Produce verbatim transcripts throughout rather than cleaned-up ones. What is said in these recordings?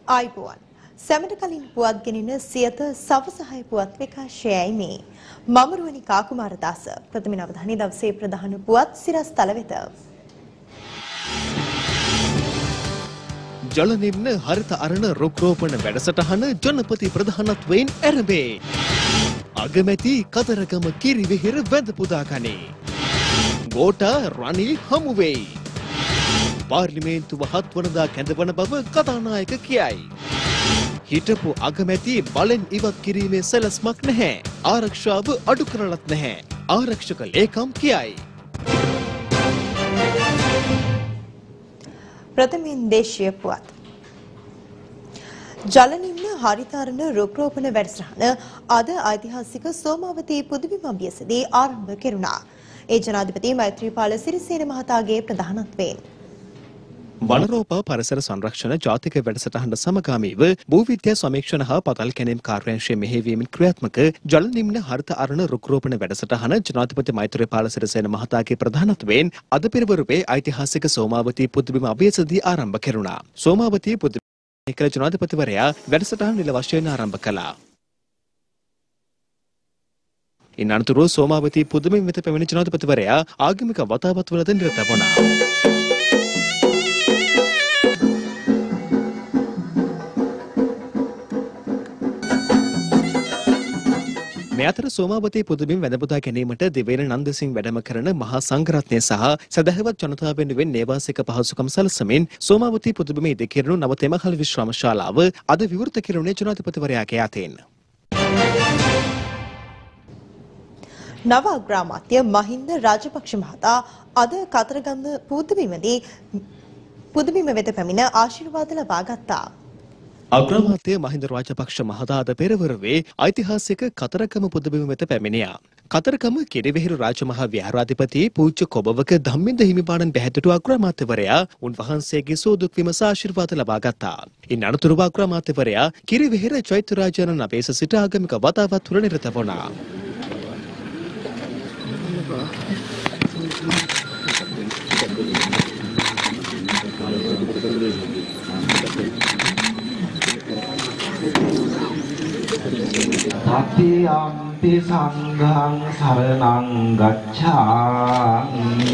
ආයිබෝවන් සැමට කලින් පුවත් ගෙනින සියත සවසහය පුවත් විකාශයයි මේ මම රුවනි කාකුමාරදාස ප්‍රථම අවධානය දවසේ ප්‍රධාන පුවත් සිරස් තල වෙත ජල නිම්න හරිත අරණ රුක් රෝපණ වැඩසටහන ජනපති ප්‍රධානත්වයෙන් ඇරඹේ අගමැති කතරගම කිරිවෙහෙර වැඳ පුදා ගනී ගෝඨා රනිල් හමු වෙයි පාර්ලිමේන්තුව හත් වනදා කැඳවන බව කතානායක කියයි. හිටපු අගමැති බලෙන් ඉවත් කිරීමේ සැලැස්මක් නැහැ. ආරක්ෂාව අඩු කරලත් නැහැ. ආරක්ෂක ලේකම් කියයි. ප්‍රථමයෙන් දේශීය පුවත්. ජල නිම්න හරිතාරණ රුක් රෝපණ වැඩසටහන අද ඓතිහාසික සෝමාවතී පුදුබිම අභියසදී ආරම්භ කෙරුණා. ඒ ජනාධිපති මෛත්‍රීපාල සිරිසේන මහතාගේ ප්‍රධානත්වයෙන් වනරෝපා පරිසර සංරක්ෂණ ජාතික වැඩසටහන සමගාමීව භූවිද්‍යා සමීක්ෂණ හා පතල් කැණීම් කාර්යාංශයේ මෙහෙයවීමෙන් ක්‍රියාත්මක ජල නිම්න හරිත අරණ රුක් රෝපණ වැඩසටහන ජනාධිපති මෛත්‍රීපාල සිරිසේන මහතාගේ ප්‍රධානත්වයෙන් අද පෙරවරුවේ ඓතිහාසික සෝමාවතී පුදුබිම අභියසදී ආරම්භ කෙරුණා. සෝමාවතී පුදුබිම කළ ජනාධිපතිවරයා වැඩසටහන නිල වශයෙන් ආරම්භ කළා. ඉන් අනතුරුව සෝමාවතී පුදුබිම වෙත පැමිණි ජනාධිපතිවරයා ආගමික වතාවත්වලද නිරත වුණා. මේ අතර සෝමාවතී පුදුබිම වැඳ පුදා ගැනීමට දිවයින නන්දසිංහ වැඩම කරන මහා සංඝරත්නය සහ සදහවත් ජනතාව වෙනුවෙන් නේවාසික පහසුකම් සලසමින් සෝමාවතී පුදුබිම ඉදිකිරුණු නව තෙමහල් විශ්‍රාම ශාලාව අද විවෘත කෙරුණේ ජනාධිපතිවරයාගේ අතින්. නව අග්‍රාමාත්‍ය මහින්ද රාජපක්ෂ මහතා අද කතරගම පුදුබිමදී පුදුබිම වෙත පැමිණ ආශිර්වාද ලබා ගත්තා. අග්‍රාමාත්‍ය මහින්ද රාජපක්ෂ මහතා අද පෙරවරුවේ ඓතිහාසික කතරගම පුදුබිම වෙත පැමිණියා. කතරගම කිරිවෙහෙර රාජමහා විහාරාධිපති පූජ්‍ය කොබවක ධම්මින්ද හිමිපාණන් බැහැදුටු අග්‍රාමාත්‍යවරයා උන්වහන්සේගේ සෝදුක් විමස ආශිර්වාද ලබා ගත්තා. ඉන් අනතුරුව අග්‍රාමාත්‍යවරයා කිරිවෙහෙර චෛත්‍යරාජානන් අපේස සිට ආගමික වතාවත් තුළ නිරත වුණා. තතියම්පි සංඝං සරණං ගච්ඡාමි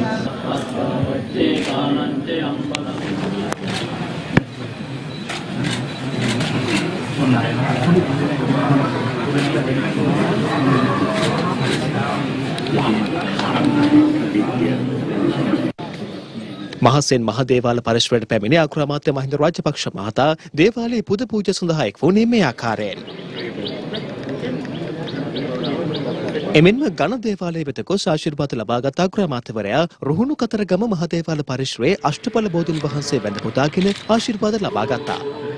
මහසෙන් මහදේවාල පරිශ්‍රයට පැමිණි අග්‍රාමාත්‍ය මහින්ද රාජපක්ෂ මහතා දේවාලයේ පුද පූජා සඳහා එක් වුණේ මේ ආකාරයෙන්. එමෙන්ම ඝන දේවාලයේ වෙත ගොස් ආශිර්වාද ලබාගත් අග්‍රාමාත්‍යවරයා රුහුණු කතරගම මහදේවාල පරිශ්‍රයේ අෂ්ටඵල බෝධීන් වහන්සේ වැඳ පුදාගෙන ආශිර්වාද ලබා ගත්තා.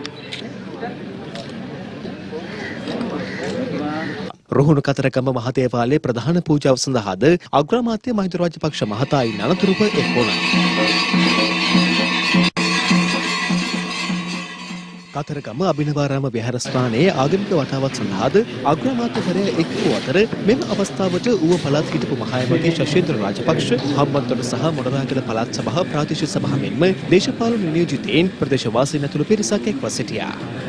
රුහුණු කතරගම මහදේවාලයේ ප්‍රධාන පූජාව සඳහාද අග්‍රාමාත්‍ය මහින්ද රාජපක්ෂ මහතා ඉන් අනතුරුව එක් වුණා. කතරගම අභිනවාරාම විහාරස්ථානයේ ආගමික වතාවත් සඳහාද අග්‍රාමාත්‍යවරයා එක් වූ අතර මෙම අවස්ථාවට ඌව පළාත් හිටපු මහායමගේ ශෂීන්ද්‍ර රාජපක්ෂ හම්බන්තොට සහ මොණරාගල පළාත් සභා ප්‍රාදේශීය සභා මෙන්ම දේශපාලන නියෝජිතයින් ප්‍රදේශවාසීන් ඇතුළු පිරිසක් එක්ව සිටියා.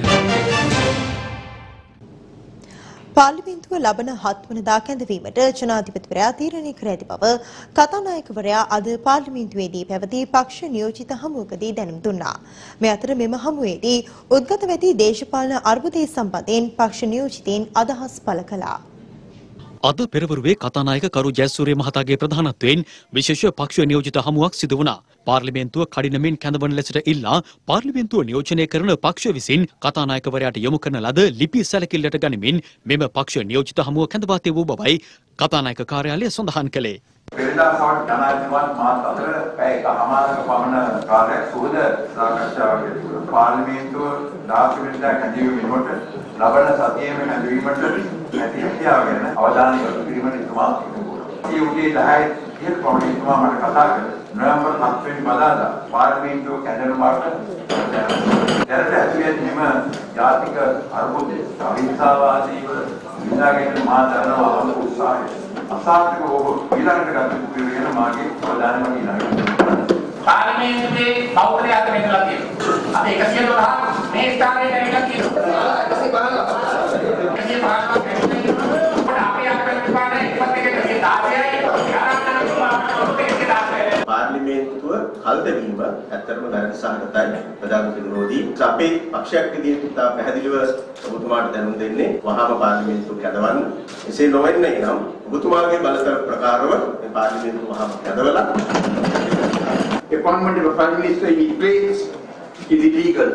පාර්ලිමේන්තුව ලබන හත් වනදා කැඳවීමට ජනාධිපතිවරයා තීරණය කර ඇති බව කතානායකවරයා අද පාර්ලිමේන්තුවේදී පැවති පක්ෂ නියෝජිත හමුවකදී දැනුම් දුන්නා. මේ අතර මෙම හමුවේදී උද්ගත වෙති දේශපාලන අර්බුදය සම්බන්ධයෙන් පක්ෂ නියෝජිතයින් අදහස් පළ කළා. අද පෙරවරුවේ කතානායක කරු ජයසූරිය මහතාගේ ප්‍රධානත්වයෙන් විශේෂ පක්ෂ නියෝජිත හමුවක් සිදු වුණා. පාර්ලිමේන්තුව කඩිනමින් කැඳවන ලෙසට ඉල්ලා පාර්ලිමේන්තුව නියෝජනය කරන පක්ෂ විසින් කතානායකවරයාට යොමු කරන ලද ලිපි සැලකිල්ලට ගනිමින් මෙම පක්ෂ නියෝජිත හමුව කැඳවා තිබූ බවයි කතානායක කාර්යාලය සඳහන් කළේ. වෙනදා සමහර ජනාධිපතිතුමා මාත් අතර පැය එකමාරක පමණ කාලයක් සුවද සාකච්ඡාවක් යෙදුණා. පාර්ලිමේන්තුව දාස වෙනිදා කැඳවීම වෙනකොට ලබන සතියේම කැඳවීමට ඇති හැකියාව ගැන අවධානය යොමු කිරීමට ඉතුමා සිදුවුණා. ඒ උදේ දහය තිහට පමණ ඉතුමා මට කතා කළා. නොවැම්බර් හත් වෙනි බදාදා පාර්ලිමේන්තුව කැඳවන බවට දැනට ඇතුළත් මෙම ජාතික අර්බුදය අවිහිංසාවාදීව විඳාගෙන මා දරනවා අමුතු උත්සාහය අසාර්ථක වූ ඊළඟට ගත යුතු වෙන මාගේ අවධානය ඊළඟට පාර්ලිමේන්තුවේ බෞද්ධයාට මෙතනලා තියෙනවා. අපි එකසිය දොළහ මේ ස්ථානයේ ඇවිල්ලා තියෙනවා. එකසිය පනහ. එකසිය පනහ. අපේ අගමැති පානේ ඉපත් එක එකසිය දහයයි. පාර්ලිමේන්තුව කල්දැවීම ඇත්තටම වැරදි සහගතයි ප්‍රජාතන්ත්‍ර විරෝධී. අපේ පක්ෂයක් විදිහට ඉතා පැහැදිලිව ඔබතුමාට දැනුම් දෙන්නේ වහාම පාර්ලිමේන්තුව කැඳවන්න. එසේ නොවෙන්නේ නම් ඔබතුමාගේ බලතල ප්‍රකාරව මේ පාර්ලිමේන්තුව වහාම කැඳවලා appointment of a prime minister in place is illegal.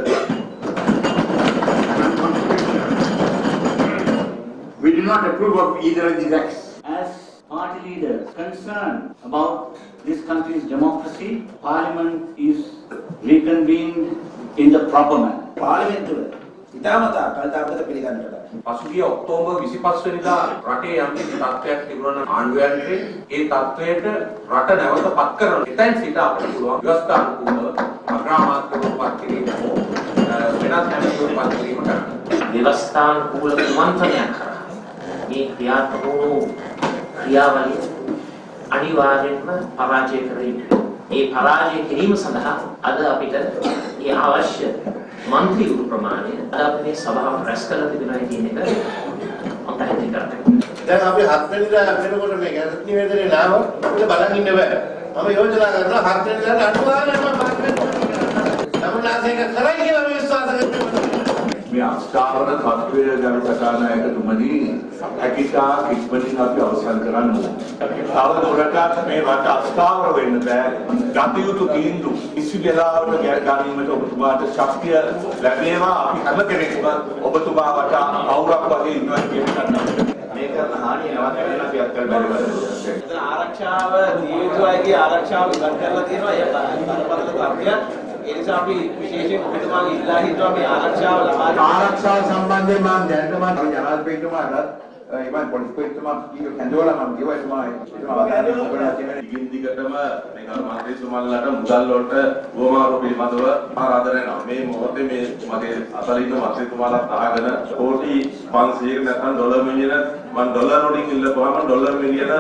We do not approve of either of these acts. As party leaders concerned about this country's democracy, Parliament is reconvened in the proper manner. Parliament ඉතාමතා කල්තාවකට පිළිගන්නට පසුගිය October විසිපහ වෙනිදා රටේ යම් කිසි තත්ත්වයක් තිබුණා නම් ආණ්ඩුවන්ගේ ඒ තත්ත්වයට රට නැවත පත් කරන එතෙන් සිට අපිට පුළුවන් ව්‍යවස්ථානුකූලව අග්‍රාමාත්‍යවරු පත් කිරීම හෝ වෙනත් හැමෝම පත් කිරීම කරන්න. ව්‍යවස්ථානුකූල කුමන්ත්‍රණයක් කරා මේ ක්‍රියාත්මක වූ ක්‍රියාවලිය අනිවාර්යෙන්ම පරාජය කරගන්න. ඒ පරාජය කිරීම සඳහා අද අපිට මේ අවශ්‍ය මන්ත්‍රී වූ ප්‍රමාණය අද අපි මේ සභාව රැස් කරලා තිබෙනවා කියන එක මම පැහැදිලි කරගන්නවා. දැන් අපි හත් වෙනිදා වෙනකොට මේ ගැසට් නිවේදනයේ නාම අපිට බලන් ඉන්න බෑ. මම යෝජනා කරනවා හත් වෙනිදාට අනුගාමීව පාර්ලිමේන්තුවට සමුනාසයක කරයි කියලා මම විශ්වාස කරනවා. මේ අස්ථාවර තත්ත්වයේ ගරු කතානායකතුමනි හැකිතා ඉක්මනින් අපි අවසන් කරන්න ඕනේ. තව දුරටත් මේ රට අස්ථාවර වෙන්න බෑ. ගතියුතු තීන්දුව කිසි වෙලාවක ගැනීමට ඔබතුමාට ශක්තිය ලැබේවා. අපි හැම කෙනෙක්ම ඔබතුමා වට අවුරක් වගේ ඉන්නවා කියන එක. මේ කරන හානිය නවත්තන්න අපි අත්කල් බැරිවද. එතන ආරක්ෂාව නියුතුයිගේ ආරක්ෂාව ගන්න කරලා තියෙනවා. ඒ බරපතල තත්ත්වයක්. ඒ නිසා අපි විශේෂයෙන් ඔබතුමාගේ ඉල්ලා හිටුවා මේ ආරක්ෂාව ලබා ආරක්ෂාව සම්බන්ධයෙන් මම දැනටම ජනාධිපතිතුමාට ඉතින් පොලිස්පතිතුමා කීව කැඳවලා මම කිව්වා එතුමා එතුමා වගේ මොකද කියන්නේ දිගින් දිගටම මේ කරු මන්ත්‍රීතුමාලට මුදල් වලට ගෝමාරු පිළිබඳව ආරාධනා කරනවා. මේ මොහොතේ මේ මගේ අතලින් මන්ත්‍රීතුමාලා තාගෙන කෝටි පන්සීයක නැත්නම් ඩොලර් මිලියන මම ඩොලර් වලින් ඉල්ලපුවාම ඩොලර් මිලියන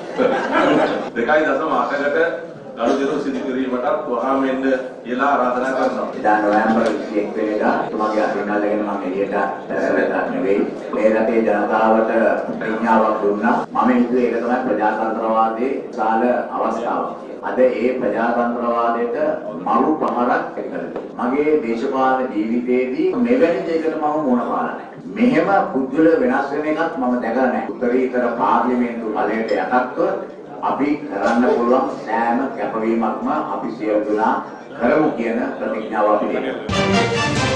දෙකයි දශම අටකට ගනුදෙනු සිදු කිරීමට වහාම එන්න කියලා ආරාධනා කරනවා. එදා නොවැම්බර් විසි එක් වෙනිදා තුමාගේ අදිනාලගෙන මම එළියට වැටලා නෙවෙයි මේ රටේ ජනතාවට ප්‍රඥාවක් දුන්නා. මම හිතුවේ ඒක තමයි ප්‍රජාතන්ත්‍රවාදයේ සාල අවස්ථාව. අද ඒ ප්‍රජාතන්ත්‍රවාදයට මරු පහරක් එකලද. මගේ දේශපාලන ජීවිතයේදී මෙවැනි දෙයකට මම මුහුණ පාලා නැහැ. මෙහෙම පුදුල වෙනස් වෙන එකක් මම දැකලා නැහැ. උත්තරීතර පාර්ලිමේන්තු බලයට යටත්ව අපි කරන්න පුළුවන් සෑම කැපවීමක්ම අපි සියලු දෙනා කරමු කියන ප්‍රතිඥාව අපි දෙනවා.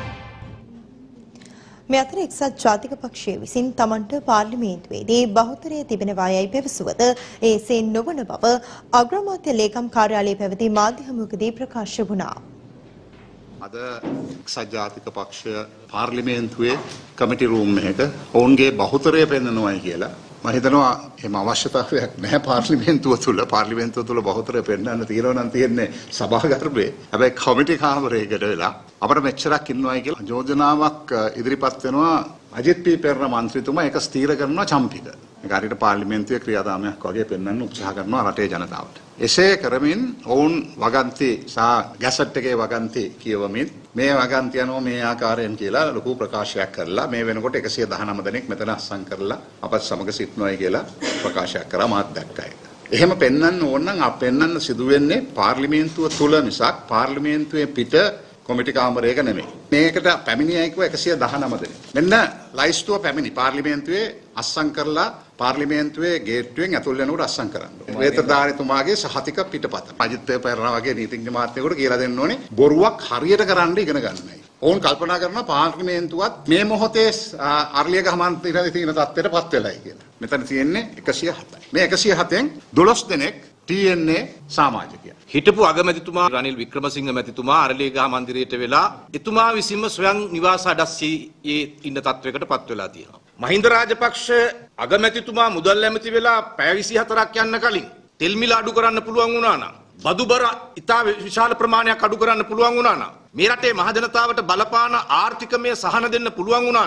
මේ අතර එක්සත් ජාතික පක්ෂය විසින් තමන්ට පාර්ලිමේන්තුවේදී බහුතරය තිබෙනවා යයි පැවසුවද එසේ නොවන බව අග්‍රාමාත්‍ය ලේකම් කාර්යාලයේ පැවති මාධ්‍ය හමුවකදී ප්‍රකාශ වුණා. අද එක්සත් ජාතික පක්ෂය පාර්ලිමේන්තුවේ කමිටි රූම් එකක ඔවුන්ගේ බහුතරය පෙන්වනවායි කියලා මම හිතනවා එහෙම අවශ්‍යතාවයක් නැහැ පාර්ලිමේන්තුව තුල. පාර්ලිමේන්තුව තුල බහුතරය පෙන්වන්න තියෙනවා නම් තියෙන්නේ සභාගර්භයේ. හැබැයි කමිටි කාමරයකට වෙලා අපිට මෙච්චරක් ඉන්නවයි කියලා යෝජනාවක් ඉදිරිපත් වෙනවා. අජිත් පී පෙරේරා මන්ත්‍රීතුමා ඒක ස්ථීර කරනවා චම්පික. ඒක හරියට පාර්ලිමේන්තුවේ ක්‍රියාදාමයක් වගේ පෙන්වන්න උත්සාහ කරනවා රටේ ජනතාවට. එසේ කරමින් ඔවුන් වගන්ති සහ ගැසට් එකේ වගන්ති කියවමින් මේ වගන්ති යනවා මේ ආකාරයෙන් කියලා ලොකු ප්‍රකාශයක් කරලා මේ වෙනකොට එකසිය දහනවය දෙනෙක් මෙතන අස්සම් කරලා අපත් සමග සිටිනවායි කියලා ප්‍රකාශයක් කරා මාත් දැක්කා ඒක. එහෙම පෙන්වන්න ඕන නම් අප පෙන්වන්න සිදු වෙන්නේ පාර්ලිමේන්තුව තුල මිසක් පාර්ලිමේන්තුවේ පිට කොමිටි කාමරයක නෙමෙයි. මේකට පැමිණියයි කිව්ව එකසිය දහනවය දෙනෙක්. මෙන්න ලයිස්තුව පැමිණි පාර්ලිමේන්තුවේ අස්සම් කරලා පාර්ලිමේන්තුවේ ගේට්ටුවෙන් ඇතුල් වෙනකොට අස්සම් කරන්න. වේතරධාරීතුමාගේ සහතික පිටපත. අජිත් පෙරේරා වගේ නීතිඥ මාත්‍යවරුන්ට කියලා දෙන්න ඕනේ බොරුවක් හරියට කරන්න ඉගෙන ගන්නයි. ඕන් කල්පනා කරනවා පාර්ලිමේන්තුවත් මේ මොහොතේ අර්ලියගහ මන්ත්‍රීලා තියෙන තත්ත්වයට පත් වෙලයි කියලා. මෙතන තියෙන්නේ එකසිය හතයි. මේ එකසිය හතෙන් දොළොස් දෙනෙක් ටී එන් ඒ සමාජිකයා. හිටපු අගමැතිතුමා රනිල් වික්‍රමසිංහ මැතිතුමා අරලියගහ මන්දිරයට වෙලා එතුමා විසින්ම ස්වයං නිවාස අඩස්සියේ ඉන්න තත්වයකට පත් වෙලා තියෙනවා. මහින්ද රාජපක්ෂ අගමැතිතුමා මුදල් ඇමති වෙලා පැය විසිහතරක් යන්න කලින් තෙල් මිල අඩු කරන්න පුළුවන් වුණා නම් බදුබර ඉතා විශාල ප්‍රමාණයක් අඩු කරන්න පුළුවන් වුණා නම් මේ රටේ මහ ජනතාවට බලපාන ආර්ථිකමය සහන දෙන්න පුළුවන් වුණා නම්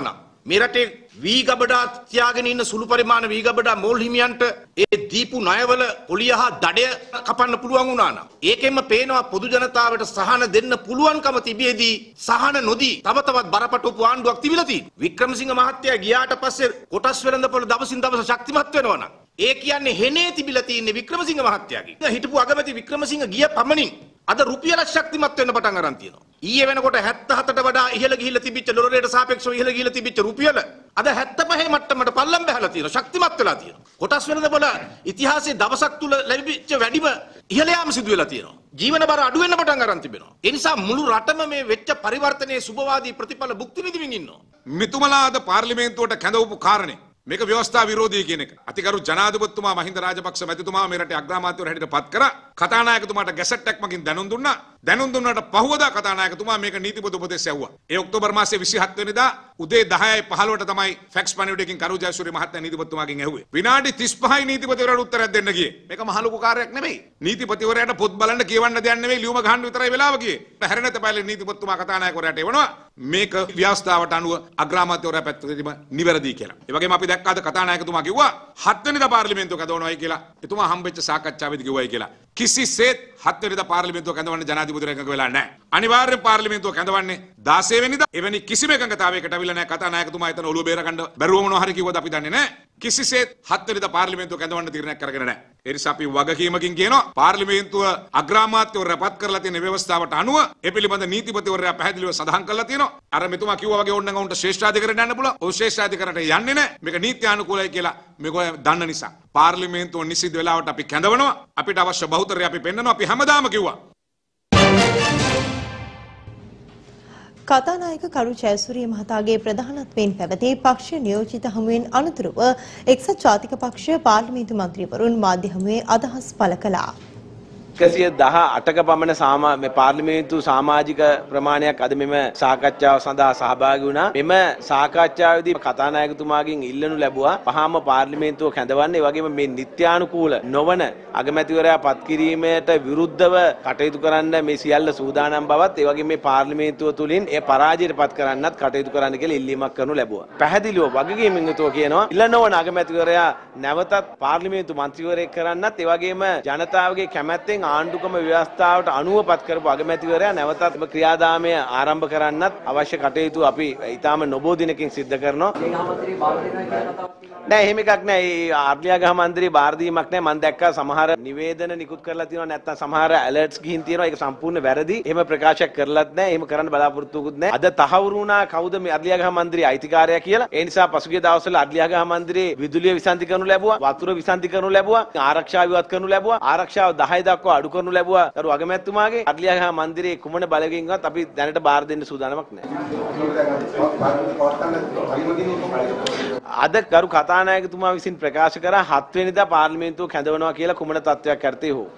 මේ රටේ වී ගබඩා තියාගෙන ඉන්න සුළු පරිමාණ වී ගබඩා මෝල් හිමියන්ට ඒ දීපු ණයවල පොලිය හා දඩය කපන්න පුළුවන් වුණා නම් ඒකෙන්ම පේනවා පොදු ජනතාවට සහන දෙන්න පුළුවන්කම තිබියදී සහන නොදී තව තවත් බරපතල ආණ්ඩුවක් තිබිලා තියෙනවා. වික්‍රමසිංහ මහත්තයා ගියාට පස්සේ කොටස් වෙළඳපොළ දවසින් දවස ශක්තිමත් වෙනවා නම් ඒ කියන්නේ හෙනේ තිබිලා තියෙන්නේ වික්‍රමසිංහ මහත්තයාගේ. හිටපු අගමැති වික්‍රමසිංහ ගිය පමණින් අද රුපියල ශක්තිමත් වෙන්න පටන් අරන් තියෙනවා. ඊයේ වෙනකොට හැත්තෑ හතට වඩා ඉහළ ගිහිල්ලා තිබිච්ච ඩොලරයට සාපේක්ෂව ඉහළ ගිහිල්ලා තිබිච්ච රුපියල අද හැත්තෑ පහේ මට්ටමට පල්ලම් බහලා තියෙනවා. ශක්තිමත් වෙලා තියෙනවා. කොටස් වෙළඳපොළ ඉතිහාසයේ දවසක් තුල ලැබිච්ච වැඩිම ඉහළ යාම සිදු වෙලා තියෙනවා. ජීවන බර අඩු වෙන්න පටන් අරන් තිබෙනවා. ඒ නිසා මුළු රටම මේ වෙච්ච පරිවර්තනයේ සුබවාදී ප්‍රතිඵල භුක්ති විඳින්න ඉන්නවා. මෙතුමලා අද පාර්ලිමේන්තුවට කැඳවපු කාරණේ මේක ව්‍යවස්ථා විරෝධී කියන එක. අතිගරු ජනාධිපතිතුමා මහින්ද රාජපක්ෂ මැතිතුමා මේ රටේ අග්‍රාමාත්‍යවරු හැටියට පත් කරා. කතානායකතුමාට ගැසට් එකක් මගින් දැනුම් දුන්නා. දැනුම් දුන්නාට පහුවදා කතානායකතුමා මේක නීතිපති උපදෙස් යවුවා. ඒ ඔක්තෝබර් මාසයේ විසිහත් වෙනිදා උදේ දහයයි පහළොවට තමයි ෆැක්ස් පණිවිඩයකින් කරු ජයසූරිය මහත්තයා නීතිපතිතුමාගෙන් ඇහුවේ. විනාඩි තිස් පහයි නීතිපතිවරයාට උත්තරයක් දෙන්න ගියේ. මේක මහ ලොකු කාර්යයක් නෙමෙයි. නීතිපතිවරයාට පොත් බලන්න කියවන්න දෙයක් නෙමෙයි ලියුම ගහන්න විතරයි වෙලාව ගියේ. හැරෙන තැපැලේ නීතිපතිතුමා කතානායකවරයාට එවනවා මේක ව්‍යවස්ථාවට අනුව අග්‍රාමාත්‍යවරයා පැත්තටදීම නිවැරදි කියලා. ඒ වගේම අපි දැක්කා අද කතානායකතුමා කිව්වා හත් වෙනිදා පාර්ලිමේන්තුව කැඳවනවායි කියලා. එතුමා හම්බෙච්ච සාකච්ඡාවේදී කිව්වයි කියලා. කිසිසේත් හත් වෙනිදා පාර්ලිමේන්තුව කැඳවන්න ජනාධිපතිවරයා එකඟ වෙලා නැහැ. අනිවාර්යෙන් පාර්ලිමේන්තුව කැඳවන්නේ දාසය වෙනිදා. එවැනි කිසිම එකඟතාවයකට අවිලා නැහැ. කතානායකතුමා එතන ඔළුව බේර ගන්න බැරුව මොනවා හරි කිව්වද අපි දන්නේ නැහැ. කිසිසේත් හත් වෙනිදා පාර්ලිමේන්තුව කැඳවන්න තීරණයක් කරගෙන නැහැ. ඒ නිසා අපි වගකීමකින් කියනවා පාර්ලිමේන්තුව අග්‍රාමාත්‍යවරයා පත් කරලා තියෙන ව්‍යවස්ථාවට අනුව ඒ පිළිබඳ නීතිපතිවරයා පැහැදිලිව සඳහන් කරලා තියෙනවා. අර මෙතුමා කිව්වා වගේ ඕනනම් උන්ට ශ්‍රේෂ්ඨාධිකරණයට යන්න පුළුවන්. ඔව් ශ්‍රේෂ්ඨාධිකරණයට යන්නේ නැහැ. මේක නීත්‍යානුකූලයි කියලා මේගොල්ලෝ දන්න නිසා. පාර්ලිමේන්තුව නිසිද වෙලාවට අපි කැඳවනවා. අපිට අවශ්‍ය බහුතරය අපි පෙන්නනවා. අපි හැමදාම කිව්වා. කතානායක කරු ජයසූරිය මහතාගේ ප්‍රධානත්වයෙන් පැවති පක්ෂ නියෝජිත හමුවෙන් අනතුරුව එක්සත් ජාතික පක්ෂ පාර්ලිමේන්තු මන්ත්‍රීවරුන් මාධ්‍ය හමුවේ අදහස් පළ කළා. එකසිය දහ අටක පමණ සාමා මේ පාර්ලිමේන්තු සමාජික ප්‍රමාණයක් අද මෙම සාකච්ඡාව සඳහා සහභාගී වුණා. මෙම සාකච්ඡාවේදී කතානායකතුමාගෙන් ඉල්ලනු ලැබුවා පහම පාර්ලිමේන්තුව කැඳවන්න. ඒ වගේම මේ නිත්‍යානුකූල නොවන අගමැතිවරයා පත් කිරීමට විරුද්ධව කටයුතු කරන්න මේ සියල්ල සූදානම් බවත් ඒ වගේම මේ පාර්ලිමේන්තුව තුලින් ඒ පරාජයට පත් කරන්නත් කටයුතු කරන්න කියලා ඉල්ලීමක් කරනු ලැබුවා. පැහැදිලිව වගකීමෙන් යුතුව කියනවා ඉල්ල නොවන අගමැතිවරයා නැවතත් පාර්ලිමේන්තු මන්ත්‍රීවරයෙක් කරන්නත් ඒ වගේම ජනතාවගේ කැමැත්තෙන් ආණ්ඩුක්‍රම ව්‍යවස්ථාවට අනුව පත් කරපු අගමැතිවරයා නැවතත් ක්‍රියාදාමය ආරම්භ කරන්නත් අවශ්‍ය කටයුතු අපි ඊටාම නොබෝ දිනකින් සිද්ධ කරනවා. නෑ එහෙම එකක් නෑ. ඒ ආර්ලියාගහ මන්ත්‍රී බාර දීමක් නෑ. මම දැක්කා සමහර නිවේදන නිකුත් කරලා තියෙනවා නැත්නම් සමහර ඇලර්ට්ස් ගිහින් තියෙනවා. ඒක සම්පූර්ණ වැරදි. එහෙම ප්‍රකාශයක් කරලත් නෑ. එහෙම කරන්න බලාපොරොත්තුකුත් නෑ. අද තහවුරු වුණා කවුද මේ ආර්ලියාගහ මන්ත්‍රී අයිතිකාරයා කියලා. ඒ නිසා පසුගිය දවස්වල ආර්ලියාගහ මන්ත්‍රී විදුලිය විසන්ධි කරනු ලැබුවා. වතුර විසන්ධි කරනු ලැබුවා. ආරක්ෂාව ඉවත් කරනු ලැබුවා. ආරක්ෂාව දහය දක්වා අඩු කරනු ලැබුවා. කරු අගමැතිතුමාගේ ආර්ලියාගහ මන්දිරේ කුමන බලකින්වත් අපි දැනට බාර දෙන්න සූදානමක් නැහැ. අද කරු කතානායකතුමා විසින් ප්‍රකාශ කරා හත් වෙනිදා පාර්ලිමේන්තුව කැඳවනවා කියලා කුමන තත්ත්වයක් යටතේ හෝ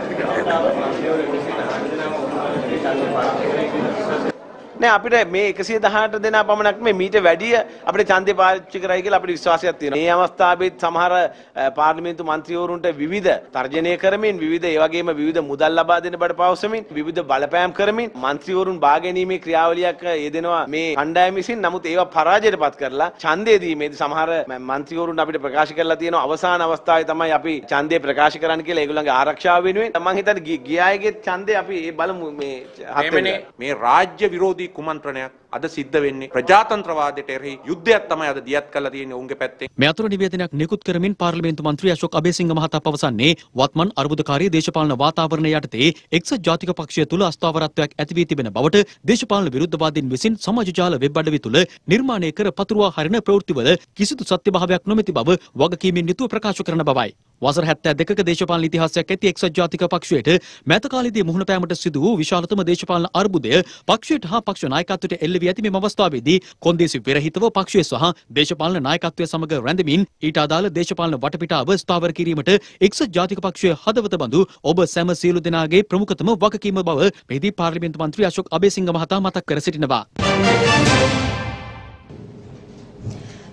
නෑ අපිට මේ එකසිය දහඅට දෙනා පමණක් මේ මීට වැඩිය අපිට ඡන්දේ පාවිච්චි කරයි කියලා අපිට විශ්වාසයක් තියෙනවා. මේ අවස්ථාවේත් සමහර පාර්ලිමේන්තු මන්ත්‍රීවරුන්ට විවිධ තර්ජනය කරමින් විවිධ ඒ වගේම විවිධ මුදල් ලබා දෙන බඩ පවසමින් විවිධ බලපෑම් කරමින් මන්ත්‍රීවරුන් බාගැනීමේ ක්‍රියාවලියක් යෙදෙනවා මේ කණ්ඩායම විසින්. නමුත් ඒවා පරාජයටපත් කරලා ඡන්දේ දීමේදී සමහර මන්ත්‍රීවරුන් අපිට ප්‍රකාශ කරලා තියෙනවා අවසාන අවස්ථාවේ තමයි අපි ඡන්දේ ප්‍රකාශ කරන්න කියලා ඒගොල්ලන්ගේ ආරක්ෂාව වෙනුවෙන්. මම හිතන්නේ ගියායේගේ ඡන්දේ අපි ඒ බලමු මේ මේ රාජ්‍ය විරෝධී කුමන්ත්‍රණයක් අද සිද්ධ වෙන්නේ ප්‍රජාතන්ත්‍රවාදයට එරෙහි යුද්ධයක් තමයි අද දියත් කරලා තියෙන්නේ උන්ගේ පැත්තෙන්. මේ අතර නිවේදනයක් නිකුත් කරමින් පාර්ලිමේන්තු මන්ත්‍රී අශෝක් අබේසිංහ මහතා පවසන්නේ වත්මන් අර්බුදකාරී දේශපාලන වාතාවරණය යටතේ එක්සත් ජාතික පක්ෂය තුළ අස්ථාවරත්වයක් ඇති වී තිබෙන බවට දේශපාලන විරුද්ධවාදීන් විසින් සමාජ ජාල වෙබ් අඩවි තුළ නිර්මාණය කර පතුරවා හරින ප්‍රවෘත්තිවල කිසිදු සත්‍යභාවයක් නොමැති බව වගකීමෙන් යුතුව ප්‍රකාශ කරන බවයි. වසර හැත්තෑ දෙකක දේශපාලන ඉතිහාසයක් ඇති එක්සත් ජාතික පක්ෂයට මෑත කාලයේදී මුහුණ පෑමට සිදු වූ විශාලතම දේශපාලන අර්බුදය පක්ෂයට හා පක්ෂ නායකත්වයට එල්ල වී ඇති මෙම අවස්ථාවේදී කොන්දේසි විරහිතව පක්ෂය සහ දේශපාලන නායකත්වය සමග රැඳෙමින් ඊට අදාළ දේශපාලන වටපිටාව ස්ථාවර කිරීමට එක්සත් ජාතික පක්ෂය හදවත බඳු ඔබ සැම සියලු දෙනාගේ ප්‍රමුඛතම වගකීම බව මෙහිදී පාර්ලිමේන්තු මන්ත්‍රී අශෝක් අබේසිංහ මහතා මතක් කර සිටිනවා.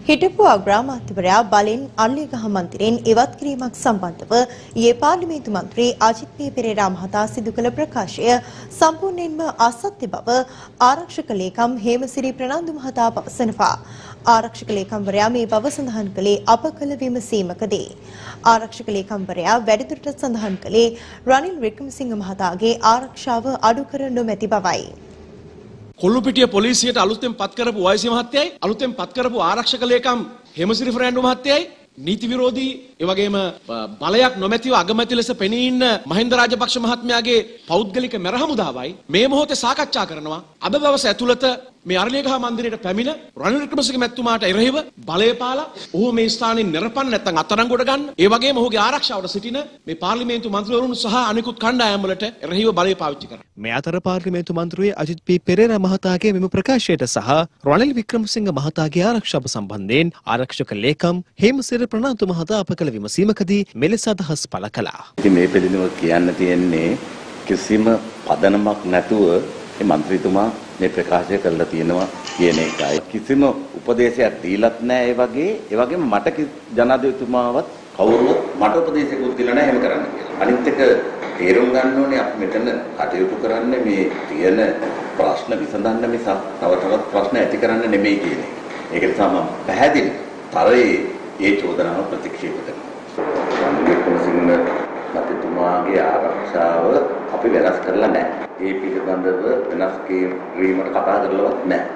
හිටපු අග්‍රාමාත්‍යවරයා බලෙන් අල්ලේගහ මන්දිරයෙන් ඉවත් කිරීමක් සම්බන්ධව ඊයේ පාර්ලිමේන්තු මන්ත්‍රී අජිත් පී පෙරේරා මහතා සිදු කළ ප්‍රකාශය සම්පූර්ණයෙන්ම අසත්‍ය බව ආරක්ෂක ලේකම් හේමසිරි ප්‍රනාන්දු මහතා පවසනවා. ආරක්ෂක ලේකම්වරයා මේ බව සඳහන් කළේ අප කළ විමසීමකදී. ආරක්ෂක ලේකම්වරයා වැඩිදුරටත් සඳහන් කළේ රනිල් වික්‍රමසිංහ මහතාගේ ආරක්ෂාව අඩු කර නොමැති බවයි. කොල්ලුපිටිය පොලිසියට අලුතෙන් පත් කරපු වයසි මහත්තයයි අලුතෙන් පත් කරපු ආරක්ෂක ලේකම් හේමසිරි ෆර්නෑන්ඩෝ මහත්තයයි නීති විරෝධී ඒ වගේම බලයක් නොමැතිව අගමැති ලෙස පෙනී ඉන්න මහින්ද රාජපක්ෂ මහත්මයාගේ පෞද්ගලික මැරහමුදාවයි මේ මොහොතේ සාකච්ඡා කරනවා අද දවස ඇතුළත මේ අරලියගහ මන්දිරයට පැමිණ රනිල් වික්‍රමසිංහ මැතිතුමාට එරෙහිව බලය පාලා ඔහු මේ ස්ථානින් නිරපන්න නැත්නම් අත්අඩංගුවට ගන්න ඒ වගේම ඔහුගේ ආරක්ෂාවට සිටින මේ පාර්ලිමේන්තු මන්ත්‍රීවරුන් සහ අනිකුත් කණ්ඩායම් වලට එරෙහිව බලය පාවිච්චි කරනවා. මේ අතර පාර්ලිමේන්තු මන්ත්‍රී අජිත් පී පෙරේරා මහතාගේ මෙම ප්‍රකාශයට සහ රනිල් වික්‍රමසිංහ මහතාගේ ආරක්ෂාව සම්බන්ධයෙන් ආරක්ෂක ලේකම් හේමසිරි ප්‍රනාන්දු මහතා අප කළ විමසීමකදී මෙලෙස අදහස් පළ කළා. ඉතින් මේ පිළිබඳව කියන්න තියෙන්නේ කිසිම පදනමක් නැතුව මේ മന്ത്രിතුමා මේ ප්‍රකාශය කළා තියෙනවා කියන එකයි. කිසිම උපදේශයක් දීලත් නැහැ ඒ වගේ ඒ වගේම මට ජනාධිපතිතුමාවත් කවුරුත් මට උපදේශයක්වත් දීලා නැහැ එහෙම කරන්න කියලා. අනිත් එක තේරුම් ගන්න ඕනේ අපි මෙතන කටයුතු කරන්නේ මේ තියෙන ප්‍රශ්න විසඳන්න මිස තව තවත් ප්‍රශ්න ඇති කරන්න නෙමෙයි කියන්නේ. ඒක නිසා මම පැහැදිලි තරයේ ඒ චෝදනාව ප්‍රතික්ෂේප කරනවා. වික්‍රමසිංහ මහත්මයාගේ ආරක්ෂාව අපි වෙනස් කරලා නැහැ. ඒ පිළිබඳව වෙනස් කිරීමකට කතා කරලවත් නැහැ.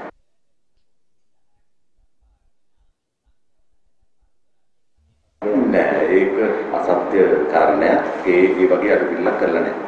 නෑ ඒක අසත්‍ය කාරණයක්. ඒ ඒ වගේ අඩුවිල්ලක් කරලා නැහැ.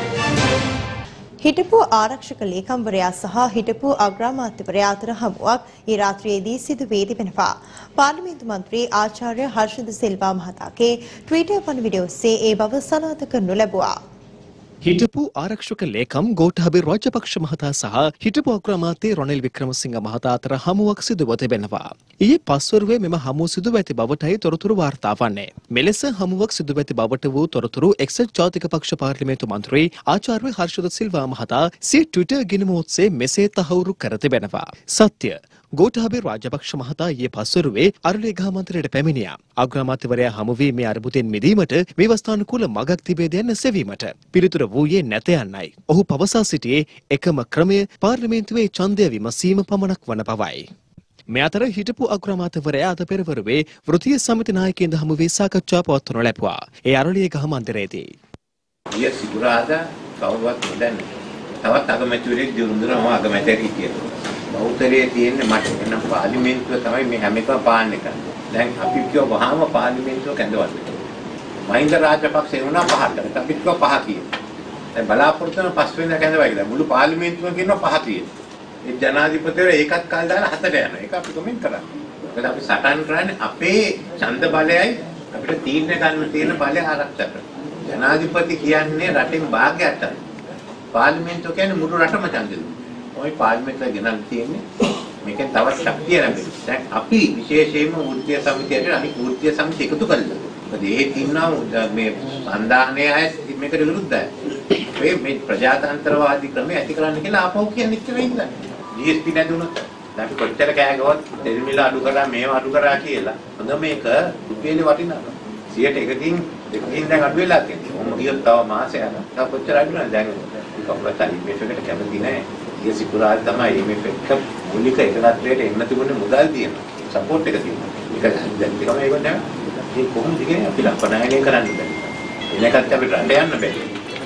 හිටපු ආරක්ෂක ලේකම්වරයා සහ හිටපු අග්‍රාමාත්‍යවරයා අතර හමුවක් ඊ රාත්‍රියේදී සිදු වී තිබෙනවා. පාර්ලිමේන්තු මන්ත්‍රී ආචාර්ය හර්ෂද සිල්වා මහතාගේ ට්විටර් පණිවිඩය ඔස්සේ ඒ බව සනාථ කරනු ලැබුවා. හිටපු ආරක්ෂක ලේකම් ගෝඨාභය රාජපක්ෂ මහතා සහ හිටපු අග්‍රාමාත්‍ය රනිල් වික්‍රමසිංහ මහතා අතර හමුවක් සිදුව තිබෙනවා. ඊයේ පස්වරුවේ මෙම හමුව සිදුව ඇති බවටයි තොරතුරු වාර්තා වන්නේ. මෙලෙස හමුවක් සිදුව ඇති බවට වූ තොරතුරු එක්සත් ජාතික පක්ෂ පාර්ලිමේන්තු මන්ත්‍රී ආචාර්ය හර්ෂද සිල්වා මහතා සිය ට්විටර් ගිණුම ඔස්සේ මෙසේ තහවුරු කර තිබෙනවා. සත්‍ය ගෝඨාභය රාජපක්ෂ මහතා ඊයේ පස්වරුවේ අරලියගහ මන්දිරයට පැමිණියා. අග්‍රාමාත්‍යවරයා හමු වී මේ අර්බුදයෙන් මිදීමට මේ වස්තානුකූල මගක් තිබේද යන්න සෙවීමට පිළිතුර වූයේ නැත යන්නයි. ඔහු පවසා සිටියේ එකම ක්‍රමය පාර්ලිමේන්තුවේ ඡන්දය විමසීම පමණක් වන බවයි. මේ අතර හිටපු අග්‍රාමාත්‍යවරයා අද පෙරවරුවේ වෘත්තීය සමිති නායකයින්ද හමු වී සාකච්ඡා පවත්වනු ලැබුවා. ඒ අරලියගහ මන්දිරයේදී. ඊයේ සිකුරාදා කවුරුවත් නොදන්නේ. තවත් අගමැතිවරයෙක් දිනුනම අගමැතියෙක් හිටියා. බෞද්ධලයේ තියෙන්නේ මට එනම් පාර්ලිමේන්තුව තමයි මේ හැම එකම පාලනය කරන්නේ. දැන් අපි කියව වහාම පාර්ලිමේන්තුව කැඳවන්න. මහින්ද රාජපක්ෂ වුණා පහකට. අපි කියව පහ කියලා. දැන් බලාපොරොත්තු වෙන පස් වෙනිදා කැඳවයි කියලා. මුළු පාර්ලිමේන්තුවම කියනවා පහ කියලා. ඒ ජනාධිපතිවරයා ඒකත් කාල දාලා හතට යනවා. ඒක අපි කමෙන්ට් කරා. මොකද අපි සටන් කරන්නේ අපේ ඡන්ද බලයයි අපිට තීරණය ගන්න තියෙන බලය ආරක්ෂා කරන්න. ජනාධිපති කියන්නේ රටින් භාගයක් ගන්න. පාර්ලිමේන්තුව කියන්නේ මුළු රටම ඡන්ද දෙනවා. ඔය පාර්ලිමේන්තුව ගෙනල්ලා තියෙන්නේ මේකෙන් තවත් ශක්තිය ලැබෙනවා. දැන් අපි විශේෂයෙන්ම වෘත්තීය සමිතියට අනිත් වෘත්තීය සමිති එකතු කළා. මොකද ඒ තින්නා මේ සන්දානයේ අය මේකට විරුද්ධයි. මේ මේ ප්‍රජාතන්ත්‍රවාදී ක්‍රමය ඇති කරන්න කියලා ආපහු කියන්නේ ඉච්චෙන්නේ ඉඳලා. ජී එස් පී නැදුණොත් දැන් අපි කොච්චර කෑ ගහුවත් දෙල්මිල අඩු කරා මේව අඩු කරා කියලා. හොඳ මේක රුපියලේ වටිනවා. සියයට එකකින් දෙකකින් දැන් අඩු වෙලා තියෙනවා. මොකද කියොත් තව මාසයක් තව කොච්චර අඩු වෙනවද දැන් කවුරුත් හරි මේකට කැමති නැහැ. ඊයේ සිකුරාදා තමයි මේ පෙක්ක මූලික එකලත්වයට එන්න තිබුණේ මුදල් තියෙනවා. සපෝට් එක තියෙනවා. ඒක දැන් ටිකම ඒක නෑ. මේ කොහොමද කියන්නේ අපි ලක්ෂණයකින් කරන්න බෑ. එනකත් අපිට රට යන්න බෑ.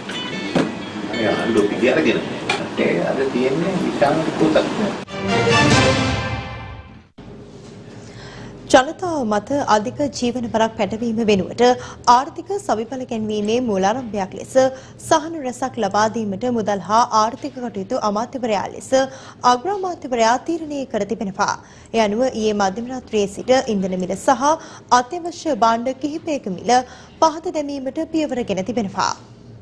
අය අඬු පිටියරගෙන. ඒ අද තියෙන්නේ විශාල කුතක්. ජනතාව මත අධික ජීවන බරක් පැටවීම වෙනුවට ආර්ථික සවිඵල ගැන්වීමේ මූලාරම්භයක් ලෙස සහන රැසක් ලබා දීමට මුදල් හා ආර්ථික කටයුතු අමාත්‍යවරයා ලෙස අග්‍රාමාත්‍යවරයා තීරණය කර තිබෙනවා. ඒ අනුව ඊයේ මධ්‍යම රාත්‍රියේ සිට ඉන්ධන මිල සහ අත්‍යවශ්‍ය භාණ්ඩ කිහිපයක මිල පහත දැමීමට පියවර ගෙන තිබෙනවා.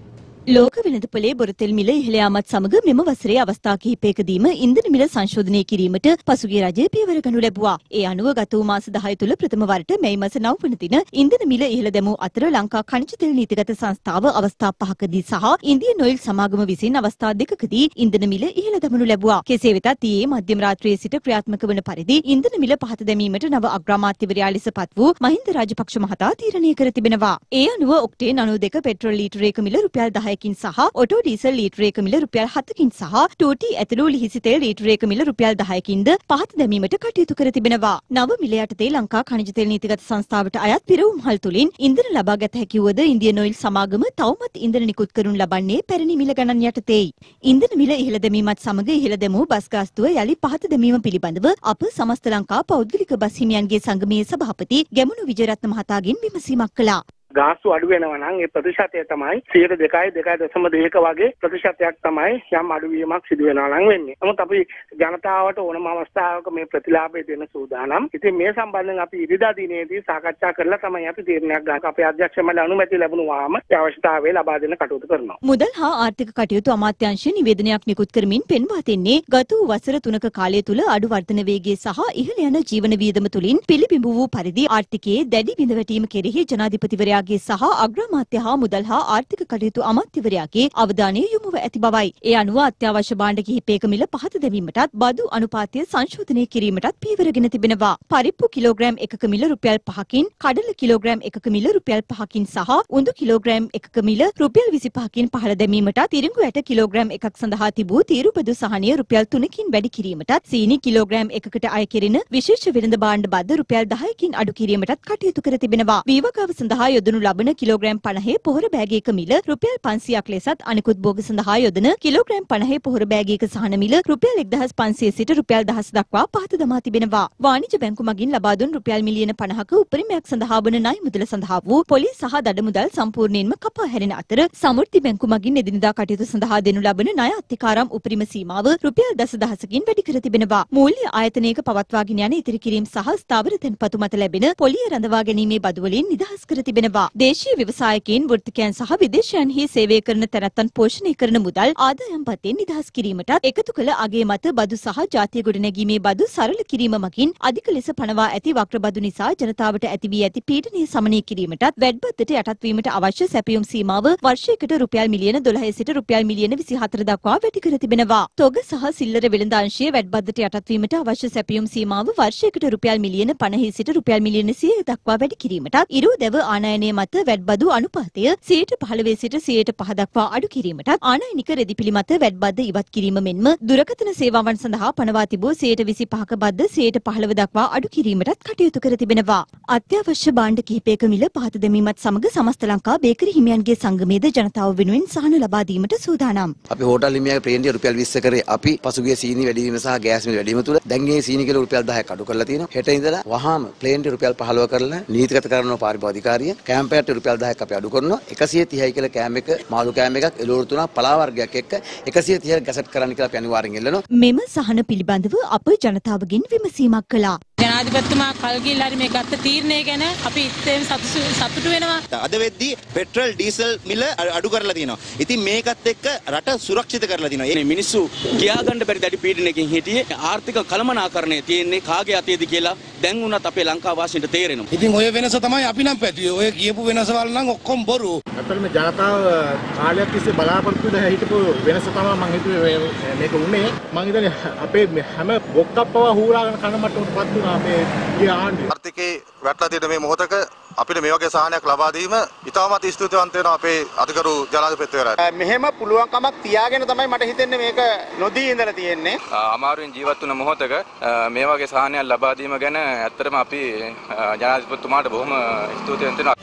ලෝක වෙළඳපොලේ බොරතෙල් මිල ඉහළ යාමත් සමග මෙම වසරේ අවස්ථා කිහිපයකදීම ඉන්ධන මිල සංශෝධනය කිරීමට පසුගිය රජය පියවර ගනු ලැබුවා. ඒ අනුව ගත වූ මාස දහය තුළ ප්‍රථම වරට මැයි මාස නව වන දින ඉන්ධන මිල ඉහළ දැමූ අතර ලංකා ඛනිජ තෙල් නීතිගත සංස්ථාව අවස්ථා පහකදී සහ ඉන්දියන් ඔයිල් සමාගම විසින් අවස්ථා දෙකකදී ඉන්ධන මිල ඉහළ දමනු ලැබුවා. කෙසේ වෙතත් ඊයේ මධ්‍යම රාත්‍රියේ සිට ක්‍රියාත්මක වන පරිදි ඉන්ධන මිල පහත දැමීමට නව අග්‍රාමාත්‍යවරයා ලෙස පත් වූ මහින්ද රාජපක්ෂ මහතා තීරණය කර තිබෙනවා. ඒ අනුව ඔක්ටේන් අනූදෙක පෙට්‍රල් ලීටරයක මිල රුපියල් දහයකින් සහ ඔටෝ ඩීසල් ලීටරයක මිල රුපියල් හතකින් සහ ටූටි ඇතුළු ලිහිසි තෙල් ලීටරයක මිල රුපියල් දහයකින්ද පහත දැමීමට කටයුතු කර තිබෙනවා. නව මිල යටතේ ලංකා ඛනිජ තෙල් නීතිගත සංස්ථාවට අයත් පිරවුම්හල් තුලින් ඉන්ධන ලබා ගත හැකි වුවද ඉන්දියන් ඔයිල් සමාගම තවමත් ඉන්ධන නිකුත් කරනු ලබන්නේ පැරණි මිල ගණන් යටතේයි. ඉන්ධන මිල ඉහළ දැමීමත් සමග ඉහළ දැමූ බස් ගාස්තුව යලි පහත දැමීම පිළිබඳව අප සමස්ත ලංකා පෞද්ගලික බස් හිමියන්ගේ සංගමයේ සභාපති ගැමුණු විජයරත්න මහතාගෙන් විමසීමක් කළා. ගාස්තු අඩු වෙනවා නම් ඒ ප්‍රතිශතය තමයි සියයට දෙකයි දෙකයි දශම දෙක වගේ ප්‍රතිශතයක් තමයි යම් අඩුවීමක් සිදු වෙනවා නම් වෙන්නේ. නමුත් අපි ජනතාවට ඕනම අවස්ථාවක මේ ප්‍රතිලාභය දෙන්න සූදානම්. ඉතින් මේ සම්බන්ධයෙන් අපි ඉරිදා දිනේදී සාකච්ඡා කරලා තමයි අපි තීරණයක් ගන්න. අපේ අධ්‍යක්ෂ මණ්ඩල අනුමැතිය ලැබුණාම ඒ අවශ්‍යතාවය ලබා දෙන්න කටයුතු කරනවා. මුදල් හා ආර්ථික කටයුතු අමාත්‍යාංශය නිවේදනයක් නිකුත් කරමින් පෙන්වා දෙන්නේ ගත වූ වසර තුනක කාලය තුල අඩු වර්ධන වේගය සහ ඉහළ යන ජීවන වියදම තුලින් පිළිබිඹු වූ පරිදි ආර්ථිකයේ දැඩි බිඳවැටීම කෙරෙහි ජනාධිපතිවරයා සහ අග්‍රාමාත්‍ය හා මුදල් හා ආර්ථික කටයුතු අමාත්‍යවරයාගේ අවධානය යොමුව ඇති බවයි. ඒ අනුව අත්‍යවශ්‍ය භාණ්ඩ කිහිපයක මිල පහත දැමීමටත් බදු අනුපාතය සංශෝධනය කිරීමටත් පියවරගෙන තිබෙනවා. පරිප්පු කිලෝග්‍රෑම් එකක මිල රුපියල් පහකින්, කඩල කිලෝග්‍රෑම් එකක මිල රුපියල් පහකින් සහ උඳු කිලෝග්‍රෑම් එකක මිල රුපියල් විසිපහකින් පහළ දැමීමටත්, තිරිඟු ඇට කිලෝග්‍රෑම් එකක් සඳහා තිබූ තීරු බදු සහනය රුපියල් තුනකින් වැඩි කිරීමටත්, සීනි කිලෝග්‍රෑම් එකකට අය කෙරෙන විශේෂ වෙළඳ භාණ්ඩ බද්ද රුපියල් දහයකින් අඩු කිරීමටත් කටයුතු කර තිබෙනවා. වීවගාව සඳහා යොදනු ලබන කිලෝග්‍රෑම් පනහේ පොහොර බෑගයක මිල රුපියල් පන්සියයක් ලෙසත් අනිකුත් භෝග සඳහා යොදන කිලෝග්‍රෑම් පනහේ පොහොර බෑගයක සහන මිල රුපියල් එක්දහස් පන්සිය සිට රුපියල් දහස් දක්වා පහත දමා තිබෙනවා. වාණිජ බැංකු මගින් ලබා දුන් රුපියල් මිලියන පනහක උපරිමයක් සඳහා වන ණය මුදල සඳහා වූ පොලි සහ දඩ මුදල් සම්පූර්ණයෙන්ම කපා හැරෙන අතර සමෘද්ධි බැංකු මගින් එදිනදා කටයුතු සඳහා දෙනු ලබන ණය අත්තිකාරම් උපරිම සීමාව රුපියල් දසදහසකින් වැඩි කර තිබෙනවා. මූල්‍ය ආයතනයක පවත්වාගෙන යන ඉතිරි කිරීම් සහ ස්ථාවර තැන්පතු මත ලැබෙන පොලිය රඳවා ගැනීමේ බදු වලින් නිදහස් කර තිබෙනවා. දේශීය ව්‍යවසායකයින්, වෘත්තිකයන් සහ විදේශයන්හි සේවය කරන තැනැත්තන් පෝෂණය කරන මුදල් ආදායම් පතෙන් නිදහස් කිරීමටත් එකතු කළ අගේ මත බදු සහ ජාතිය ගොඩනැගීමේ බදු සරල කිරීම මගින් අධික ලෙස පනවා ඇති වක්‍ර බදු නිසා ජනතාවට ඇති වී ඇති පීඩනය සමනය කිරීමටත් වැඩබද්දට යටත් වීමට අවශ්‍ය සැපයුම් සීමාව වර්ෂයකට රුපියල් මිලියන දොළහ සිට රුපියල් මිලියන විසිහතර දක්වා වැඩි කර තිබෙනවා. තොග සහ සිල්ලර වෙළඳ අංශයේ වැඩබද්දට යටත් වීමට අවශ්‍ය සැපයුම් සීමාව වර්ෂයකට රුපියල් මිලියන පනහ සිට රුපියල් මිලියන සියය දක්වා වැඩි කිරීමටත් ඉරු දැව ආනයනය මත වැඩබදු අනුපාතය සියයට පහළොව සිට සියයට පහ දක්වා අඩු කිරීමටත් ආනයනික රෙදිපිලි මත වැඩබද්ද ඉවත් කිරීම මෙන්ම දුරකථන සේවාවන් සඳහා පනවා තිබූ සියයට විසිපහක බද්ද සියයට පහළොව දක්වා අඩු කිරීමටත් කටයුතු කර තිබෙනවා. අත්‍යවශ්‍ය භාණ්ඩ කිහිපයක මිල පහත දැමීමත් සමග සමස්ත ලංකා බේකරි හිමියන්ගේ සංගමයේද ජනතාව වෙනුවෙන් සහන ලබා දීමට සූදානම්. අපි හෝටල් හිමියන්ගේ ප්‍රේන්තිය රුපියල් විස්ස කරේ අපි පසුගිය සීනි වැඩි වීම සහ ගෑස් මිල වැඩි වීම තුල දැන් මේ සීනි කිලෝ රුපියල් දහයක් අඩු කරලා තියෙනවා. හෙට ඉඳලා වහාම ප්ලේන්ටි රුපියල් පහළොව කරලා නීතිගත කරනවා පාරිභෝගික අධිකාරිය. කෑම්පෑට රුපියල් දහයක් අපි අඩු කරනවා. එකසිය තිහයි කියලා කෑම එක මාළු කෑම එකක් එළවලු තුනක් පලා වර්ගයක් එක්ක එකසිය තිහ ගැසට් කරන්න කියලා අපි අනිවාර්යෙන් එල්ලනවා. මෙම සහන පිළිබඳව අප ජනතාවගෙන් විමසීමක් කළා. ජනාධිපතිතුමා කල්ගිල් හරි මේ ගත්ත තීරණය ගැන අපි ඉත්තේම සතුටු වෙනවා. අද වෙද්දී පෙට්‍රල් ඩීසල් මිල අඩු කරලා තියෙනවා. ඉතින් මේකත් එක්ක රට සුරක්ෂිත කරලා තියෙනවා. මේ මිනිස්සු කියා ගන්න බැරි දැඩි පීඩනයකින් හිටියේ ආර්ථික කළමනාකරණය තියෙන්නේ කාගේ අතේද කියලා දැන් උනත් අපේ ලංකා වාසීන්ට තේරෙනවා. ඉතින් ඔය වෙනස තමයි අපි නම් පැතුවේ. ඔය කියපු වෙනසවල් නම් ඔක්කොම බොරු. අතන මේ ජනතාව කාලයක් තිස්සේ බලාපොරොත්තු වෙලා හිටපු වෙනස තමයි මම හිතුවේ මේක උනේ. මම හිතන්නේ අපේ හැම බොක්කප්පව හූරාගෙන කන මට්ටමටපත් වුණා අපේ ගිය ආණ්ඩුව. ආර්ථිකේ වැටලා තියෙන මේ මොහොතක අපිට මේ වගේ සහනයක් ලබා දීම ඉතාමත් ස්තුතිවන්ත වෙනවා අපේ අධිකරු ජනාධිපතිවරයාට. මෙහෙම පුළුවන් කමක් තියාගෙන තමයි මට හිතෙන්නේ මේක නොදී ඉඳලා තියෙන්නේ. අමාරුවෙන් ජීවත් වුණ මොහොතක මේ වගේ සහනයක් ලබා දීම ගැන ඇත්තටම අපි ජනාධිපතිතුමාට බොහොම ස්තුතිවන්ත වෙනවා.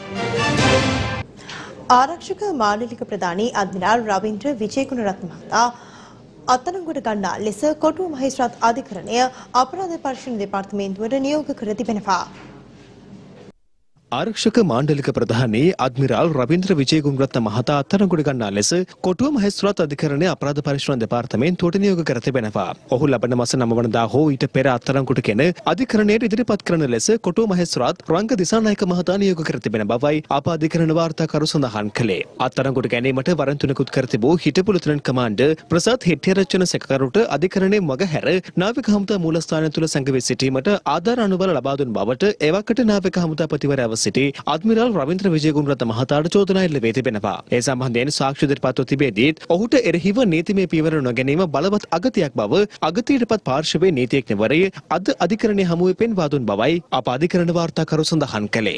ආරක්ෂක මාලිලික ප්‍රධානී අද්මිරාල් රවීන්ද්‍ර විජේගුණරත්න මහතා අත්අඩංගුවට ගන්නා ලෙස කොටුව මහේස්ත්‍රාත් අධිකරණය අපරාධ පරීක්ෂණ දෙපාර්තමේන්තුවට නියෝග කර තිබෙනවා. ආරක්ෂක මාණ්ඩලික ප්‍රධානී අද්මිරාල් රවීන්ද්‍ර විජේගුණරත්න මහතා අත්අඩංගුවට ගන්නා ලෙස කොටුව මහේස්ත්‍රාත් අධිකරණයේ අපරාධ පරීක්ෂණ දෙපාර්තමේන්තුවට නියෝග කර තිබෙනවා. ඔහු ලබන මාස නවය වනදා හෝ ඊට පෙර අත්අඩංගුවට ගෙන අධිකරණයට ඉදිරිපත් කරන ලෙස කොටුව මහේස්ත්‍රාත් රංග දිසානායක මහතා නියෝග කර තිබෙන බවයි අප අධිකරණ වාර්තාකරු සඳහන් කළේ. අත්අඩංගුවට ගැනීමට වරන් තුනකුත් කර තිබූ හිටපු ලෙතනන්ට් කමාන්ඩර් ප්‍රසාද් හෙට්ටිආරච්චි සැකකරුට අධිකරණයේ මගහැර නාවික හමුදා මූලස්ථානය තුළ සංගවී සිටීමට ආධාර අනුබල ලබා දුන් බවට එවකට නාවික හමුදාපතිවරයාව සිටි අද්මිරාල් රවීන්ද්‍ර විජේගුණරත්න මහතාට චෝදනා එල්ල වී තිබෙනවා. ඒ සම්බන්ධයෙන් සාක්ෂි ඉදිරිපත්ව තිබෙද්දීත් ඔහුට එරෙහිව නීතිමය පියවර නොගැනීම බලවත් අගතියක් බව අගතියටපත් පාර්ශවයේ නීතිඥවරය අද අධිකරණයේ හමුවේ පෙන්වා දුන් බවයි අප අධිකරණ වාර්තාකරු සඳහන් කළේ.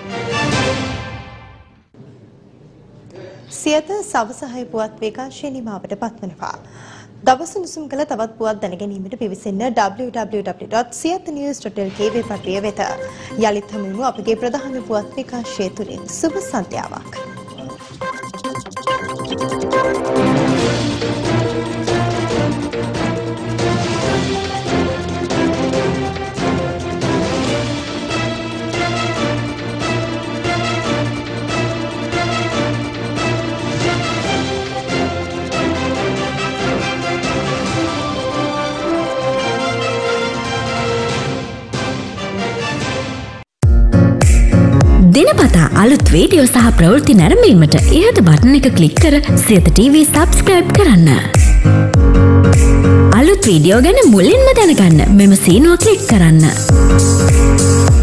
සියත සවසහය පුවත් විකාශය නිමාවට පත්වනවා. දවස උණුසුම් කළ තවත් පුවත් දැනගැනීමට පිවිසෙන්න w w w dot siyatha news dot l k වෙබ්පත්‍රය වෙත. යලිත් හමුවෙමු අපගේ ප්‍රධාන පුවත් විකාශය තුලින්. සුබ සන්ධ්‍යාවක්. දිනපතා අලුත් වීඩියෝ සහ ප්‍රවෘත්ති නැරඹීමට ඉහත බටන් එක ක්ලික් කර සියත ටීවී සබ්ස්ක්‍රයිබ් කරන්න. අලුත් වීඩියෝ ගැන මුලින්ම දැනගන්න මෙම සීනුව ක්ලික් කරන්න.